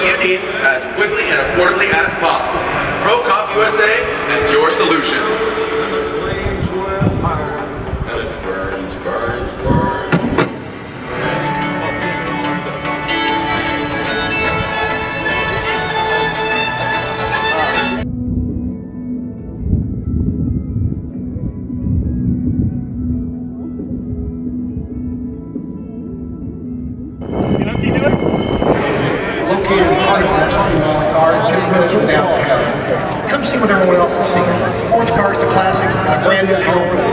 you need as quickly and affordably as possible. ProComp USA is your solution. Located in part of that car, just minutes from downtown. Come see what everyone else is seeing. Sports cars to classics, brand new